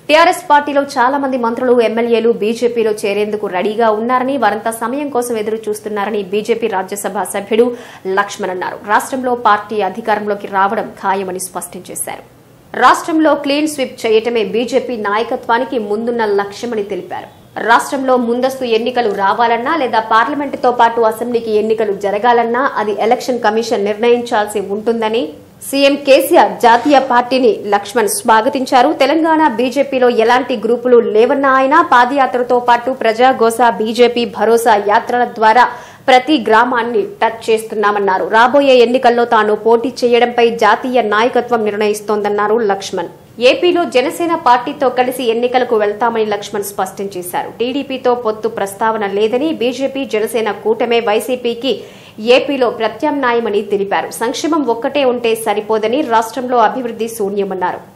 TRS పార్టీలో చాలా మంది మంత్రులు ఎమ్మెల్యేలు బీజేపీలో చేరేందుకు రెడీగా ఉన్నారని వారంతా సమయం కోసం ఎదురు చూస్తున్నారని బీజేపీ రాజ్యసభ సభ్యుడు లక్ష్మణ్ అన్నారు. రాష్ట్రంలో పార్టీ అధికారంలోకి రావడం ఖాయమని స్పష్టం చేశారు. రాష్ట్రంలో క్లీన్ స్వీప్ చేయటమే బీజేపీ నాయకత్వానికి ముందున్న లక్ష్యమని తెలిపారు. రాష్ట్రంలో ముందస్తు ఎన్నికలు రావాలన్నా లేదా పార్లమెంటుతో పాటు అసెంబ్లీకి ఎన్నికలు జరగాలన్నా అది ఎలక్షన్ కమిషన్ నిర్ణయించాల్సి ఉంటుందని సీఎం కేసీఆర్ జాతీయ పార్టీని లక్ష్మణ్ స్వాగతించారు. తెలంగాణ బీజేపీలో ఎలాంటి గ్రూపులు లేవన్న ఆయన పాదయాత్రతో పాటు ప్రజాగోస బీజేపీ భరోసా యాత్రల ద్వారా ప్రతి గ్రామాన్ని టచ్ చేస్తున్నామన్నారు. రాబోయే ఎన్నికల్లో తాను పోటీ చేయడంపై జాతీయ నాయకత్వం నిర్ణయిస్తోందన్నారు లక్ష్మణ్. ఏపీలో జనసేన పార్టీతో కలిసి ఎన్నికలకు వెళ్తామని లక్ష్మణ్ స్పష్టం చేశారు. టీడీపీతో పొత్తు ప్రస్తావన లేదని, బీజేపీ జనసేన కూటమే వైసీపీకి ఏపీలో ప్రత్యామ్నాయమని తెలిపారు. సంక్షేమం ఒక్కటే ఉంటే సరిపోదని, రాష్ట్రంలో అభివృద్ది శూన్యమన్నారు.